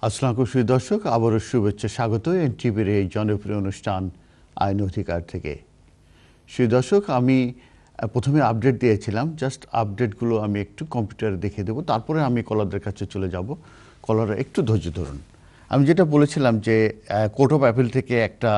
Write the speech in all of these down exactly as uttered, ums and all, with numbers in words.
আসসালামু আলাইকুম সুধী দর্শক, আবারও শুভেচ্ছা, স্বাগত এনটিভির এই জনপ্রিয় অনুষ্ঠান আইন অধিকার থেকে। সুধী দর্শক, আমি প্রথমে আপডেট দিয়েছিলাম, জাস্ট আপডেটগুলো আমি একটু কম্পিউটারে দেখিয়ে দেবো, তারপরে আমি কলারদের কাছে চলে যাব। কলাররা একটু ধৈর্য ধরুন। আমি যেটা বলেছিলাম যে কোর্ট অফ অ্যাপিল থেকে একটা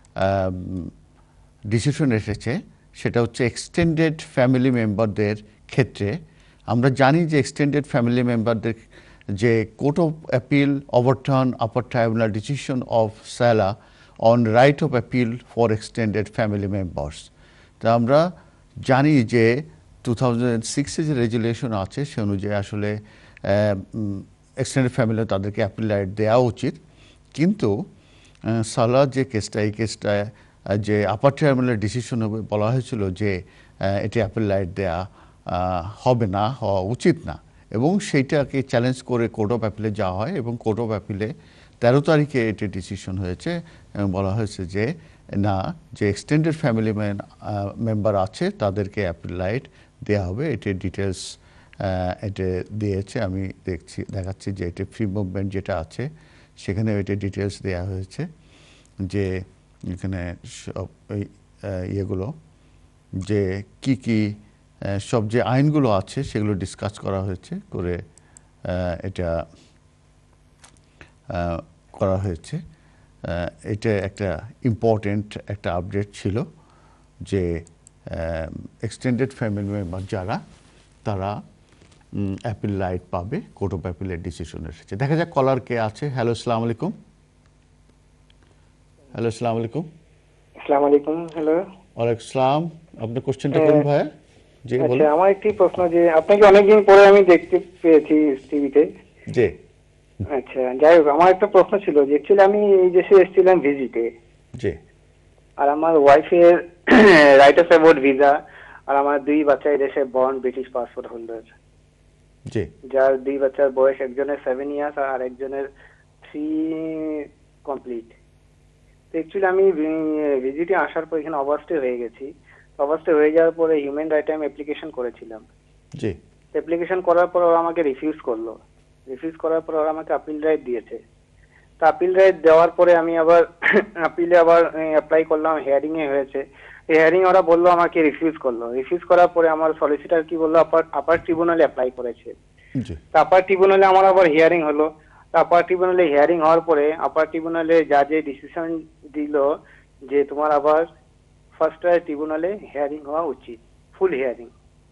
ডিসিশন এসেছে, সেটা হচ্ছে এক্সটেন্ডেড ফ্যামিলি মেম্বারদের ক্ষেত্রে। আমরা জানি যে এক্সটেন্ডেড ফ্যামিলি মেম্বারদের যে court of appeal overturn upper tribunal decision of Sala on right of appeal for extended family members. তা আমরা জানি যে টু থাউজেন্ড সিক্সে যে রেজুলেশন আছে সে অনুযায়ী আসলে এক্সটেন্ডেড ফ্যামিলি তাদেরকে অ্যাপিল রাইট দেওয়া উচিত, কিন্তু সালা যে কেসটা, এই কেসটা যে আপার ট্রাইব্যুনালের ডিসিশন হবে, বলা হয়েছিল যে এটি অ্যাপিল রাইট দেওয়া হবে না, হওয়া উচিত না, এবং সেইটাকে চ্যালেঞ্জ করে কোর্ট অফ অ্যাপিলে যাওয়া হয় এবং কোর্ট অফ অ্যাপিলে তেরো তারিখে এটি ডিসিশন হয়েছে এবং বলা হয়েছে যে না, যে এক্সটেন্ডেড ফ্যামিলি মেম্বার আছে তাদেরকে অ্যাপিল রাইট দেওয়া হবে। এটির ডিটেলস এটা দিয়েছে, আমি দেখছি দেখাচ্ছি যে এটি ফ্রি মুভমেন্ট যেটা আছে সেখানে এটির ডিটেলস দেওয়া হয়েছে, যে এখানে সব এই ইয়েগুলো যে কি কি সব যে আইনগুলো আছে সেগুলো ডিসকাস করা হয়েছে, করে এটা করা হয়েছে। এটা একটা ইম্পর্টেন্ট একটা আপডেট ছিল যে এক্সটেন্ডেড ফ্যামিলি মেম্বার যারা, তারা অ্যাপিল রাইট পাবে। কোর্ট অফ অ্যাপিলের ডিসিশন এসেছে। দেখা যাক কলার কে আছে। হ্যালো, আসসালামু আলাইকুম। হ্যালো, আসসালামু আলাইকুম। আসসালামু আলাইকুম। হ্যালো, ওয়ালাইকুম আসসালাম। আপনার কোশ্চেনটা করুন ভাইয়া। জি বলুন। আচ্ছা, আমার একটি প্রশ্ন, যে আপনাকে অনেকদিন পরে আমি দেখতে পেয়েছি টিভিতে। জি। আচ্ছা, যাই হোক, আমার একটা প্রশ্ন ছিল যে অ্যাকচুয়ালি আমি এই দেশে এসেছিলাম ভিজিটে। জি। আর আমার ওয়াইফের রাইট অফ অ্যাবোর্ড ভিসা, আর আমার দুই বাচ্চা এই দেশে বর্ন ব্রিটিশ পাসপোর্ট হোল্ডার। জি। যার দুই বাচ্চার বয়স, একজনের সেভেন ইয়ার্স আর একজনের থ্রি কমপ্লিট। তো অ্যাকচুয়ালি আমি ভিজিটে আসার পর এখানে অবস্টে হয়ে গেছি। অবস্থা হয়ে যাওয়ার পরে হিউম্যান রাইট আমি অ্যাপ্লিকেশন করেছিলাম। জি। অ্যাপ্লিকেশন করার পর ওরা আমাকে রিফিউজ করলো। রিফিউজ করার পর ওরা আমাকে আপিল রাইট দিয়েছে। তো আপিল রাইট দেওয়ার পরে আমি আবার আপিলে আবার অ্যাপ্লাই করলাম, হিয়ারিং এ হয়েছে। হিয়ারিং ওরা বললো আমাকে রিফিউজ করলো। রিফিউজ করার পরে আমার সলিসিটার কি বললো, আপার আপার ট্রিব্যুনালে অ্যাপ্লাই করেছে। তো আপার ট্রিব্যুনালে আমার আবার হিয়ারিং হলো। তো আপার ট্রিব্যুনালে হিয়ারিং হওয়ার পরে আপার ট্রিব্যুনালে জাজে ডিসিশন দিল যে তোমার আবার ফার্স্ট রায় ট্রিব্যুনালে হিয়ারিং হওয়া উচিত, ফুল হিয়ারিং।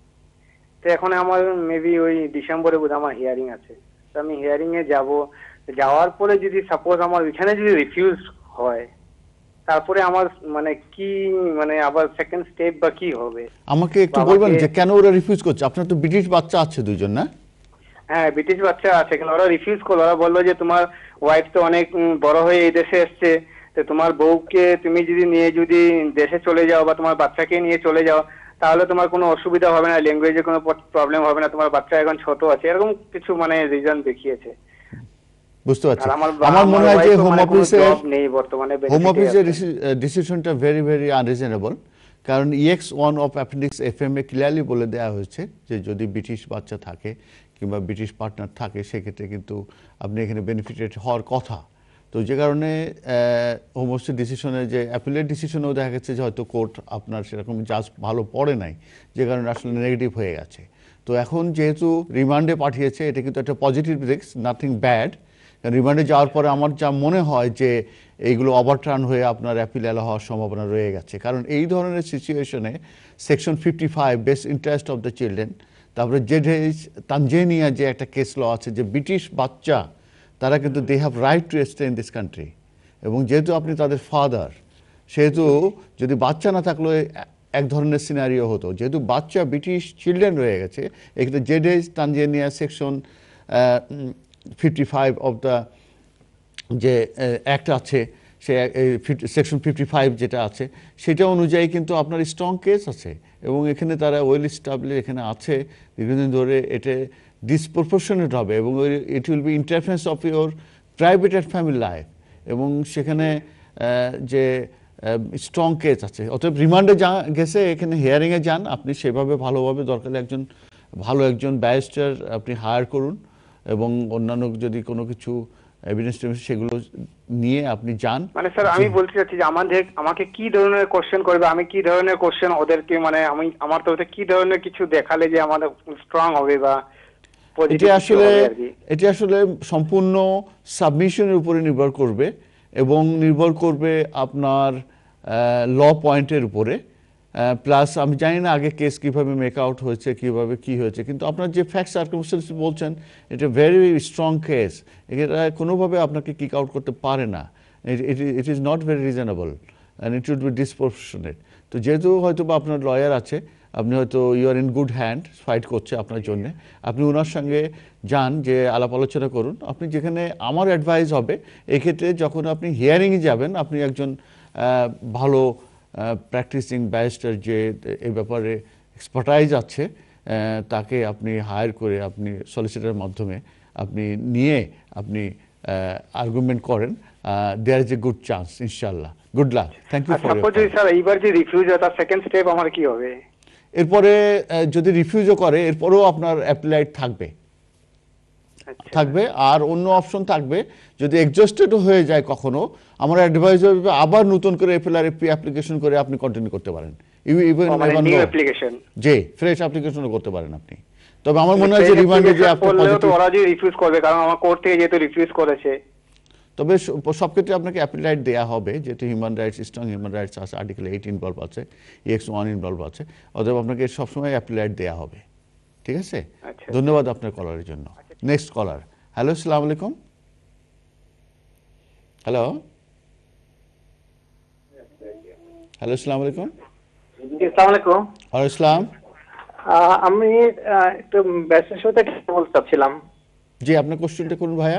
তো এখন আমার মেবি ওই ডিসেম্বরে বোধ আমার হিয়ারিং আছে। তো আমি হিয়ারিং এ যাব, যাওয়ার পরে যদি সাপোজ আমার ওইখানে যদি রিফিউজ হয়, তারপরে আমার মানে কি, মানে আবার সেকেন্ড স্টেপ বা কি হবে আমাকে একটু বলবেন যে কেন ওরা রিফিউজ করছে? আপনার তো ব্রিটিশ বাচ্চা আছে দুইজন, না? হ্যাঁ, ব্রিটিশ বাচ্চা আছে, কিন্তু ওরা রিফিউজ করলো। ওরা বললো যে তোমার ওয়াইফ তো অনেক বড় হয়ে এই দেশে এসছে, তো তোমার বউকে তুমি যদি নিয়ে যদি দেশে চলে যাও বা তোমার বাচ্চাকে নিয়ে চলে যাও, তাহলে তোমার কোনো অসুবিধা হবে না, ল্যাঙ্গুয়েজে কোনো প্রবলেম হবে না, তোমার বাচ্চা এখন ছোট আছে, এরকম কিছু মানে রিজন দেখিয়েছে। বুঝতে পারছি। আমার মনে হয় যে হোম অফিসে নেই বর্তমানে, হোম অফিসের ডিসিশনটা ভেরি ভেরি আনরিজনেবল, কারণ EX one of appendix F M এ ক্লিয়ারলি বলে দেওয়া হয়েছে যে যদি ব্রিটিশ বাচ্চা থাকে কিংবা ব্রিটিশ পার্টনার থাকে, সেক্ষেত্রে কিন্তু আপনি এখানে বেনিফিটেড হওয়ার কথা। তো যে কারণে হোম অফিসের ডিসিশনে, যে অ্যাপিলের ডিসিশনেও দেখা গেছে যে হয়তো কোর্ট আপনার সেরকম জাজ ভালো পড়ে নাই, যে কারণে আসলে নেগেটিভ হয়ে গেছে। তো এখন যেহেতু রিমান্ডে পাঠিয়েছে, এটা কিন্তু একটা পজিটিভ দিক, নাথিং ব্যাড। রিমান্ডে যাওয়ার পরে আমার যা মনে হয় যে এইগুলো ওভারটার্ন হয়ে আপনার অ্যাপিল এলা হওয়ার সম্ভাবনা রয়ে গেছে, কারণ এই ধরনের সিচুয়েশনে section fifty five best interest of the children, তারপরে যে তানজানিয়া যে একটা কেস ল আছে যে ব্রিটিশ বাচ্চা তারা কিন্তু they have right to stay in this country, এবং যেহেতু আপনি তাদের ফাদার, সেহেতু যদি বাচ্চা না থাকলে এক ধরনের সিনারিও হতো, যেহেতু বাচ্চা ব্রিটিশ চিলড্রেন রয়ে গেছে, এখানে ZH Tanzania section fifty five of the যে অ্যাক্ট আছে, সে সেকশন ফিফটি ফাইভ যেটা আছে সেটা অনুযায়ী কিন্তু আপনার স্ট্রং কেস আছে, এবং এখানে তারা ওয়েল স্টাবলিশ এখানে আছে দীর্ঘদিন ধরে। এটা ডিসপ্রপোর্শনেট হবে এবং it will be interference of your private and family life, এবং সেখানে যে স্ট্রং কেস আছে। অতএব রিমান্ডে যা গেছে, এখানে হিয়ারিংয়ে যান আপনি, সেভাবে ভালোভাবে দরকার একজন ভালো একজন ব্যারিস্টার আপনি হায়ার করুন, এবং অন্যান্য যদি কোনো কিছু এভিডেন্স সেগুলো নিয়ে আপনি যান। মানে স্যার আমি বলতে চাচ্ছি যে আমাদের আমাকে কি ধরনের কোশ্চেন করবে, আমি কি ধরনের কোশ্চেন ওদেরকে মানে আমি আমার তরফে কি ধরনের কিছু দেখালে যে আমাদের স্ট্রং হবে বা এটি আসলে এটি আসলে সম্পূর্ণ সাবমিশনের উপরে নির্ভর করবে এবং নির্ভর করবে আপনার ল পয়েন্টের উপরে। প্লাস আমি জানি না আগে কেস কিভাবে মেক আউট হয়েছে, কিভাবে কি হয়েছে, কিন্তু আপনার যে ফ্যাক্ট সার্কামস্টেন্স বলছেন এটা ভেরি স্ট্রং কেস, এটা কোনোভাবে আপনাকে কিক আউট করতে পারে না। It is not very reasonable and it should be disproportionate. তো যেহেতু হয়তো বা আপনার লয়ার আছে, আপনি হয়তো you are in good hand, fight করছে আপনার জন্য, আপনি ওনার সঙ্গে যান, যে আলাপ আলোচনা করুন। আপনি যেখানে আমার অ্যাডভাইস হবে এক্ষেত্রে যখন আপনি হিয়ারিংয়ে যাবেন, আপনি একজন ভালো প্র্যাকটিসিং ব্যারিস্টার যে এই ব্যাপারে এক্সপার্টাইজ আছে তাকে আপনি হায়ার করে আপনি সলিসিটারের মাধ্যমে আপনি নিয়ে আপনি আর্গুমেন্ট করেন, there is a good chance ইনশাআল্লাহ। Good luck, thank you for your time. Sir এইবার যে রিফিউজ হয় তার সেকেন্ড স্টেপ আমার কি হবে? এরপরে যদি রিফিউজও করে এরপরেও আপনার অ্যাপ্লাইড থাকবে থাকবে আর অন্য অপশন থাকবে। যদি এক্সস্টেড হয়ে যায় কখনো, আমার অ্যাডভাইস হবে আবার নতুন করে এফএলআর এফপি অ্যাপ্লিকেশন করে আপনি কন্টিনিউ করতে পারেন। ইভেন নিউ অ্যাপ্লিকেশন, জি, ফ্রেশ অ্যাপ্লিকেশনও করতে পারেন আপনি। তবে আমার মনে হয় যে রিমান্ডে যে আপনি পজিটিভ, ওরা যে রিফিউজ করবে, কারণ আমার কোর্ট থেকে যেহেতু রিফিউজ করেছে, তবে সব ক্ষেত্রে আপনাকে অ্যাপিলাইট দেওয়া হবে, যেহেতু human rights, strong human rights আছে, আর্টিকেল এইট ইনভলভ আছে, এক্স ওয়ান ইনভলভ আছে, অতএব আপনাকে সবসময় অ্যাপিলাইট দেওয়া হবে। ঠিক আছে, ধন্যবাদ আপনার কলারের জন্য। Next caller. হ্যালো, আসসালামু আলাইকুম। হ্যালো হ্যালো আসসালামু আলাইকুম। আসসালামু আলাইকুম। ওয়ালাইকুম আসসালাম। আমি একটু ব্যাচের সাথে বলতে চাচ্ছিলাম। জি, আপনার কোশ্চেনটা করুন ভাইয়া।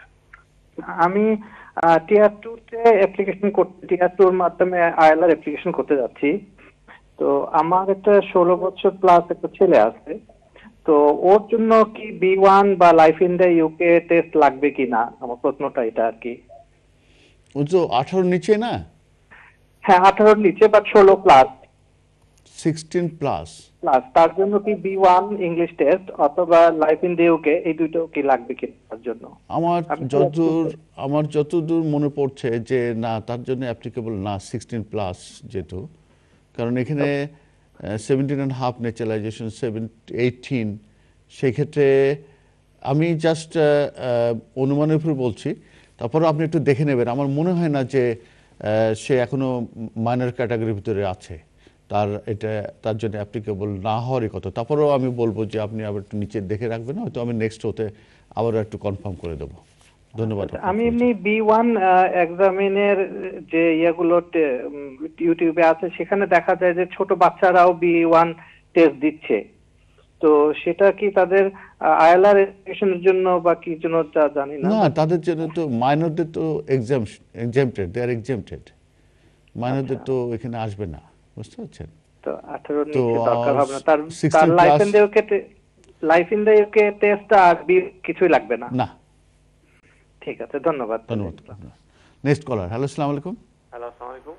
আমি টিয়ার টু তে অ্যাপ্লিকেশন করতে, টিয়ার টুর মাধ্যমে আইএলআর অ্যাপ্লিকেশন করতে যাচ্ছি। তো আমার একটা ষোলো বছর প্লাস একটা ছেলে আছে, তো ওর জন্য কি বি ওয়ান বা life in the UK test লাগবে কিনা, আমার প্রশ্নটা এটা আর কি। ও তো আঠারোর নিচে না? হ্যাঁ, আঠারোর নিচে বা ষোলো প্লাস, সিক্সটিন প্লাস প্লাস তার জন্য কি বি ওয়ান ইংলিশ টেস্ট অথবা লাইফ ইন দ্য ইউকে এই দুটো কি লাগবে কি তার জন্য? আমার যতদূর আমার যতদূর মনে পড়ছে যে না, তার জন্য অ্যাপ্লিকেবল না সিক্সটিন প্লাস, যেহেতু কারণ এখানে seventeen and half naturalisation seven eighteen, সেই ক্ষেত্রে আমি জাস্ট অনুমানের উপর বলছি, তারপরে আপনি একটু দেখে নেবেন। আমার মনে হয় না যে সে এখনো মাইনর ক্যাটাগরির ভিতরে আছে, তার এটা তার জন্য অ্যাপ্লিকেবল না হওয়ারই কথা। তারপরেও আমি বলবো যে আপনি আবার একটু নিচে দেখে রাখবেন, হয়তো আমি নেক্সট হতে আবার একটু কনফার্ম করে দেবো। ধন্যবাদ। আমি এমনি বি ওয়ান এক্সামিনের যে ইয়েগুলো ইউটিউবে আছে, সেখানে দেখা যায় যে ছোট বাচ্চারাও বি ওয়ান টেস্ট দিচ্ছে। তো সেটা কি তাদের আইএলআর এডুকেশনের জন্য বা কি জন্য তা জানি না। না, তাদের জন্য তো মাইনরদের তো এক্সামটেড, দে আর এক্সামটেড। মাইনরদের তো এখানে আসবে না, বুঝতে পারছেন? তো আঠারোর নিচে দরকার হবে না, তার তার life in the UK life in the UK test আর বি কিছুই লাগবে না। না, ঠিক আছে, ধন্যবাদ। ধন্যবাদ। Next caller. হ্যালো, আসসালামু আলাইকুম। হ্যালো, আসসালামু আলাইকুম।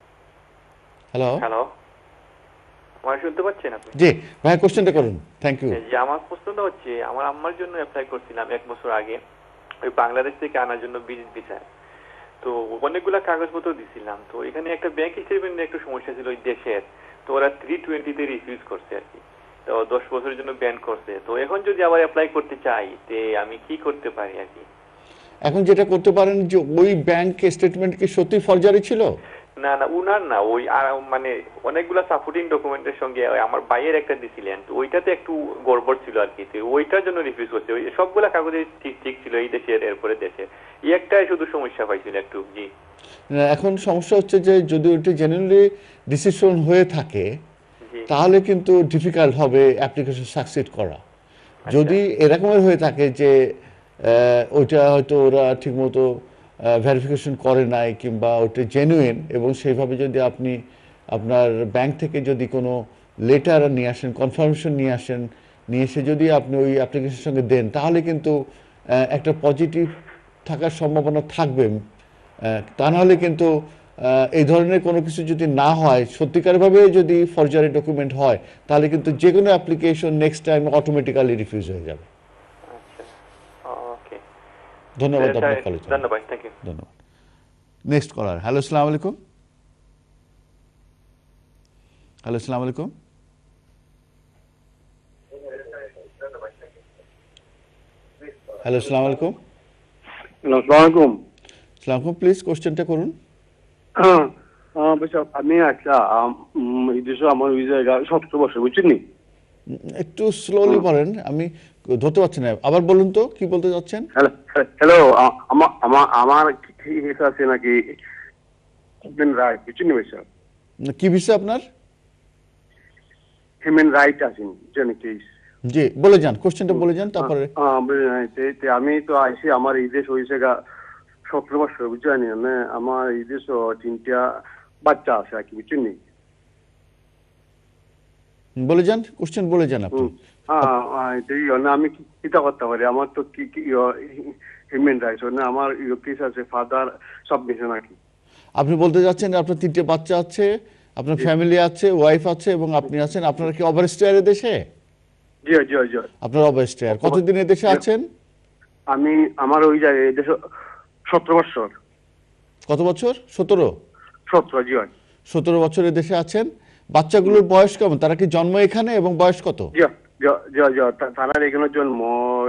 হ্যালো হ্যালো, আমায় শুনতে পাচ্ছেন আপনি? জি ভাই, কোশ্চেনটা করুন। Thank you. জি, আমার প্রশ্নটা হচ্ছে, আমার আম্মার জন্য অ্যাপ্লাই করছিলাম এক বছর আগে, ওই বাংলাদেশ থেকে আনার জন্য ভিজিট ভিসা। তো অনেকগুলা কাগজপত্র দিছিলাম, তো এখানে একটা ব্যাংক স্টেটমেন্টের একটু সমস্যা ছিল ওই দেশের, তো ওরা থ্রি টোয়েন্টিতে রিফিউজ করছে আর কি, তো দশ বছরের জন্য ব্যান করছে। তো এখন যদি আবার অ্যাপ্লাই করতে চাই, তে আমি কি করতে পারি আর কি? এখন যেটা করতে পারেন যে ওই ব্যাংক স্টেটমেন্ট কি সত্যি ফরজারি ছিল? না না, উনার না, ওই মানে অনেকগুলা সাপোর্টিং ডকুমেন্টের সঙ্গে আমার ভাইয়ের একটা দিছিলেন, তো ওইটাতে একটু গড়বড় ছিল আর কি, ওইটার জন্য রিফিউজ করছে। ওই সবগুলা কাগজে ঠিক ঠিক ছিল এই দেশের, এরপরে দেশে এই একটাই শুধু সমস্যা পাইছিল একটু। জি, এখন সমস্যা হচ্ছে যে যদি ওইটা জেনুইনলি ডিসিশন হয়ে থাকে তাহলে কিন্তু ডিফিকাল্ট হবে অ্যাপ্লিকেশন সাকসিড করা। যদি এরকমের হয়ে থাকে যে ওইটা হয়তো ওরা ঠিকমতো ভেরিফিকেশন করে নাই কিংবা ওটা জেনুইন, এবং সেইভাবে যদি আপনি আপনার ব্যাংক থেকে যদি কোনো লেটার নিয়ে আসেন, কনফার্মেশন নিয়ে আসেন, নিয়ে এসে যদি আপনি ওই অ্যাপ্লিকেশনের সঙ্গে দেন, তাহলে কিন্তু একটা পজিটিভ থাকার সম্ভাবনা থাকবে। তা নাহলে কিন্তু এই ধরনের কোনো কিছু যদি না হয়, সত্যিকারভাবে যদি ফরজারি ডকুমেন্ট হয়, তাহলে কিন্তু যে কোনো application next time automatically refuse হয়ে যাবে। ধন্যবাদ আপনার কলেজ। ধন্যবাদ, থ্যাংক ইউ। ধন্যবাদ। Next caller. হ্যালো, আসসালামু আলাইকুম। হ্যালো, আসসালামু আলাইকুম। হ্যালো, আসসালামু আলাইকুম। আসসালামু আলাইকুম। আসসালামু আলাইকুম, প্লিজ কোশ্চেনটা করুন। আমি আচ্ছা এই দেশে আমার ওই জায়গা সতেরো বছর, বুঝছেন? একটু স্লোলি বলেন, আমি ধরতে পারছি না। আবার বলুন তো, কি বলতে চাচ্ছেন? হ্যালো, আমার আমার কেস আছে নাকি হিউম্যান রাইট, বুঝছেন ভাই স্যার? কি বিষয় আপনার? হিউম্যান রাইট আছে জানি কেস। জি, বলে যান, কোশ্চেনটা বলে যান। তারপরে আমি তো আইসি, আমার এই দেশ হয়েছে গা সতেরো বছর, বুঝছেন? আমার এই দেশ তিনটা বাচ্চা আছে আর কি, বুঝছেন? বলে যান, কোশ্চেন বলে যান আপনি। আমি কিতা করতে পারি? আমার তো কি হিউম্যান রাইটস না, আমার কেস আছে ফাদার সাবমিশন আর কি। আপনি বলতে যাচ্ছেন আপনার তিনটে বাচ্চা আছে, আপনার ফ্যামিলি আছে, ওয়াইফ আছে এবং আপনি আছেন। আপনারা কি ওভারস্টেয়ারে দেশে? জি জি জি। আপনার ওভারস্টেয়ার। কতদিন এই দেশে আছেন? আমি আমার ওই জায়গায় দেশে সতেরো বছর। কত বছর? সতেরো। সতেরো, জি। সতেরো বছরের দেশে আছেন। বাচ্চাগুলোর বয়স কেমন? তারা কি জন্ম এখানে এবং বয়স কত? তারা এখানে জন্ম,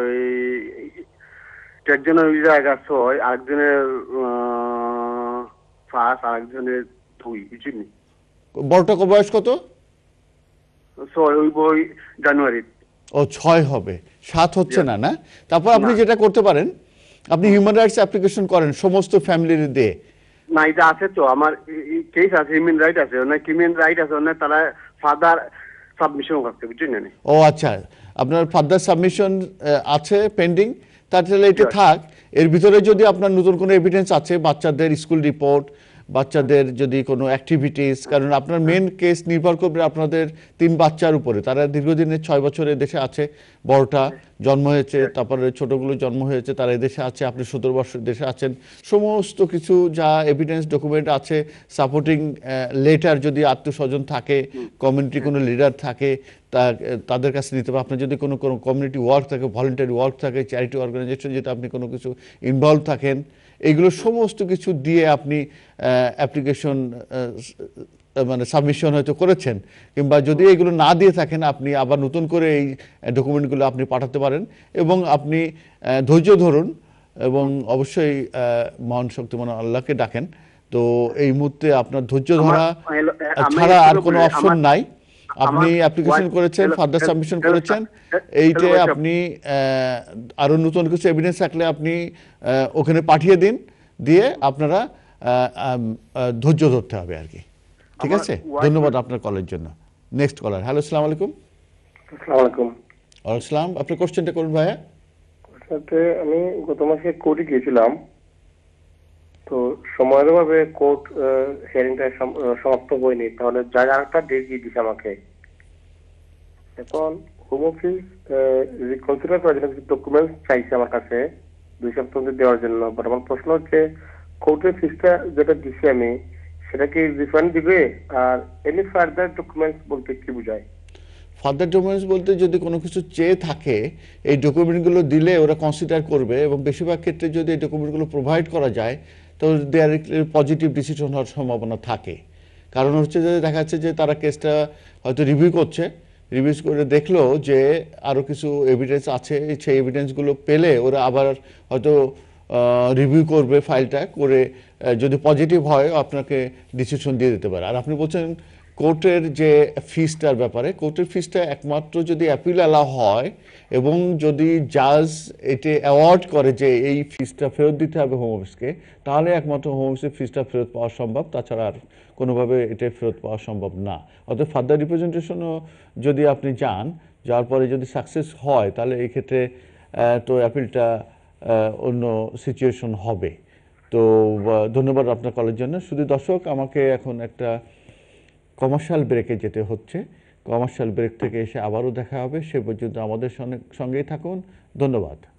একজনের ওই জায়গা ছয়, আরেকজনের পাঁচ, আরেকজনের দুই, বুঝছেন? বড়টা বয়স কত? ছয়, ওই বই জানুয়ারি। ও, ছয় হবে, সাত হচ্ছে না। না, তারপর আপনি যেটা করতে পারেন, আপনি হিউম্যান রাইটস অ্যাপ্লিকেশন করেন সমস্ত ফ্যামিলির দিয়ে। না, এটা আছে তো, আমার কেস আছে, হিউম্যান রাইট আছে, অনেক হিউম্যান রাইট আছে, অনেক তারা ফাদার সাবমিশন করতে, বুঝছেন? ও আচ্ছা, আপনার ফাদার সাবমিশন আছে পেন্ডিং, তাহলে এটা থাক। এর ভিতরে যদি আপনার নতুন কোনো এভিডেন্স আছে, বাচ্চাদের স্কুল রিপোর্ট, বাচ্চাদের যদি কোনো অ্যাক্টিভিটিস, কারণ আপনার মেন কেস নির্ভর করবে আপনাদের তিন বাচ্চার উপরে। তারা দীর্ঘদিনের ছয় বছরের দেশে আছে, বড়টা জন্ম হয়েছে, তারপরে ছোটগুলো জন্ম হয়েছে, তারা এদেশে আছে, আপনি সতেরো বছর দেশে আছেন। সমস্ত কিছু যা এভিডেন্স ডকুমেন্ট আছে, সাপোর্টিং লেটার যদি আত্মীয়স্বজন থাকে, কমিউনিটি কোনো লিডার থাকে, তা তাদের কাছে নিতে হবে। আপনার যদি কোনো কোনো কমিউনিটি ওয়ার্ক থাকে, ভলেন্টারি ওয়ার্ক থাকে, চ্যারিটি অর্গানাইজেশন যেটা আপনি কোনো কিছু ইনভলভ থাকেন, এইগুলো সমস্ত কিছু দিয়ে আপনি অ্যাপ্লিকেশন মানে সাবমিশন হয়তো করেছেন, কিংবা যদি এগুলো না দিয়ে থাকেন আপনি আবার নতুন করে এই ডকুমেন্টগুলো আপনি পাঠাতে পারেন। এবং আপনি ধৈর্য ধরুন এবং অবশ্যই মহান শক্তিমান আল্লাহকে ডাকেন। তো এই মুহূর্তে আপনার ধৈর্য ধরা ছাড়া আর কোনো অপশন নাই। আপনি অ্যাপ্লিকেশন করেছেন, ফার্দার সাবমিশন করেছেন, এইটা আপনি আরো নতুন কিছু এভিডেন্স থাকলে আপনি ওখানে পাঠিয়ে দিন, দিয়ে আপনারা ধৈর্য ধরতে হবে আর কি। ঠিক আছে, ধন্যবাদ আপনার কলের জন্য। Next caller. হ্যালো, আসসালামু আলাইকুম। আসসালামু আলাইকুম। ওয়ালাইকুম আসসালাম। আপনার কোশ্চেনটা করুন ভাইয়া। সাথে আমি গত মাসে কোর্টে গিয়েছিলাম, তো সময়ের অভাবে কোর্ট হিয়ারিংটা সমাপ্ত হয়নি, তাহলে যার আরেকটা ডেট দিয়ে দিছে আমাকে। এখন হোম অফিস রিকনসিডার করার জন্য কিছু ডকুমেন্টস চাইছে আমার কাছে দুই সপ্তাহ দেওয়ার জন্য। বাট আমার প্রশ্ন হচ্ছে, কোর্টের ফিসটা যেটা দিছি আমি, সেটা কি রিফান্ড দিবে? আর এনি ফার্দার ডকুমেন্টস বলতে কি বোঝায়? ফার্দার ডকুমেন্টস বলতে যদি কোনো কিছু চেয়ে থাকে, এই ডকুমেন্টগুলো দিলে ওরা কনসিডার করবে, এবং বেশিরভাগ ক্ষেত্রে যদি এই ডকুমেন্টগুলো প্রোভাইড করা যায় তো দেয়ার পজিটিভ ডিসিশন হওয়ার সম্ভাবনা থাকে। কারণ হচ্ছে যে দেখা যাচ্ছে যে তারা কেসটা হয়তো রিভিউ করছে, রিভিউ করে দেখলো যে আরও কিছু এভিডেন্স আছে, সেই এভিডেন্সগুলো পেলে ওরা আবার হয়তো রিভিউ করবে ফাইলটা করে, যদি পজিটিভ হয় আপনাকে ডিসিশন দিয়ে দিতে পারে। আর আপনি বলছেন কোর্টের যে ফিসটার ব্যাপারে, কোর্টের ফিসটা একমাত্র যদি অ্যাপিল অ্যালাউ হয় এবং যদি জাজ এটি অ্যাওয়ার্ড করে যে এই ফিসটা ফেরত দিতে হবে হোম অফিসকে, তাহলে একমাত্র হোম অফিসের ফিসটা ফেরত পাওয়া সম্ভব, তাছাড়া আর কোনোভাবে এটা ফেরত পাওয়া সম্ভব না। অর্থাৎ ফার্দার রিপ্রেজেন্টেশনও যদি আপনি যান, যাওয়ার পরে যদি সাকসেস হয়, তাহলে এই ক্ষেত্রে তো অ্যাপিলটা অন্য সিচুয়েশন হবে। তো ধন্যবাদ আপনার কলের জন্য। শুধু দর্শক, আমাকে এখন একটা কমার্শিয়াল ব্রেকে যেতে হচ্ছে। কমার্শিয়াল ব্রেক থেকে এসে আবারও দেখা হবে, সে পর্যন্ত আমাদের সঙ্গেই থাকুন। ধন্যবাদ।